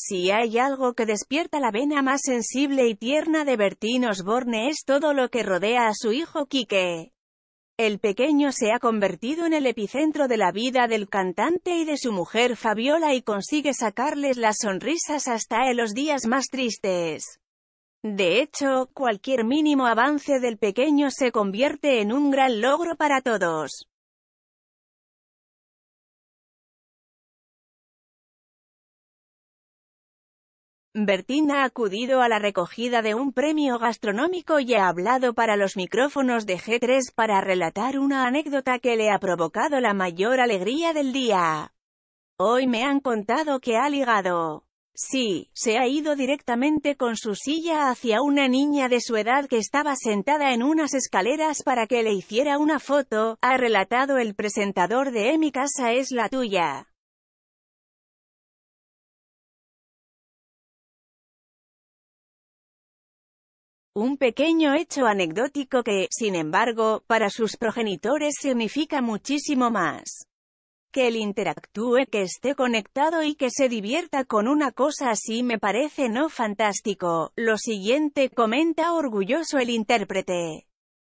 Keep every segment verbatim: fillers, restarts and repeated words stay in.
Si hay algo que despierta la vena más sensible y tierna de Bertín Osborne es todo lo que rodea a su hijo Quique. El pequeño se ha convertido en el epicentro de la vida del cantante y de su mujer Fabiola y consigue sacarles las sonrisas hasta en los días más tristes. De hecho, cualquier mínimo avance del pequeño se convierte en un gran logro para todos. Bertín ha acudido a la recogida de un premio gastronómico y ha hablado para los micrófonos de G tres para relatar una anécdota que le ha provocado la mayor alegría del día. Hoy me han contado que ha ligado. Sí, se ha ido directamente con su silla hacia una niña de su edad que estaba sentada en unas escaleras para que le hiciera una foto, ha relatado el presentador de Mi casa es la tuya. Un pequeño hecho anecdótico que, sin embargo, para sus progenitores significa muchísimo más. Que él interactúe, que esté conectado y que se divierta con una cosa así me parece no fantástico. Lo siguiente, comenta orgulloso el intérprete.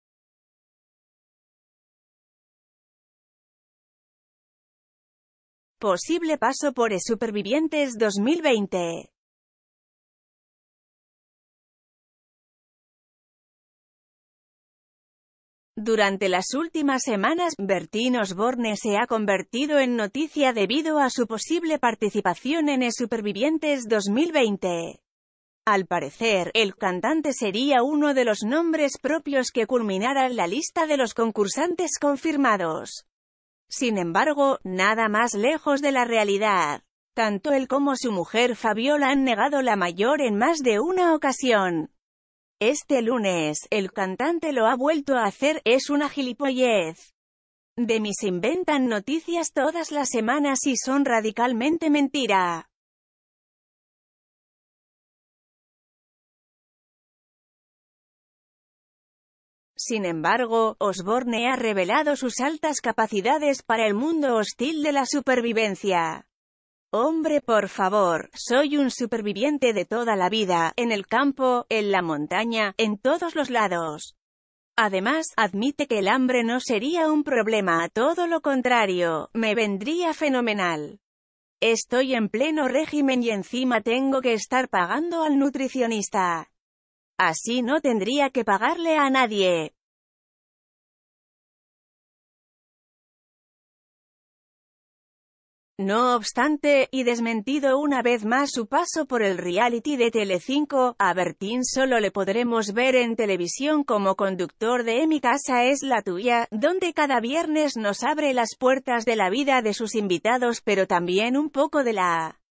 Posible paso por E Supervivientes dos mil veinte. Durante las últimas semanas, Bertín Osborne se ha convertido en noticia debido a su posible participación en E Supervivientes dos mil veinte. Al parecer, el cantante sería uno de los nombres propios que culminara en la lista de los concursantes confirmados. Sin embargo, nada más lejos de la realidad. Tanto él como su mujer Fabiola han negado la mayor en más de una ocasión. Este lunes, el cantante lo ha vuelto a hacer, es una gilipollez. De mí se inventan noticias todas las semanas y son radicalmente mentira. Sin embargo, Osborne ha revelado sus altas capacidades para el mundo hostil de la supervivencia. Hombre, por favor, soy un superviviente de toda la vida, en el campo, en la montaña, en todos los lados. Además, admite que el hambre no sería un problema, todo lo contrario, me vendría fenomenal. Estoy en pleno régimen y encima tengo que estar pagando al nutricionista. Así no tendría que pagarle a nadie. No obstante, y desmentido una vez más su paso por el reality de Telecinco, a Bertín solo le podremos ver en televisión como conductor de Mi casa es la tuya, donde cada viernes nos abre las puertas de la vida de sus invitados pero también un poco de la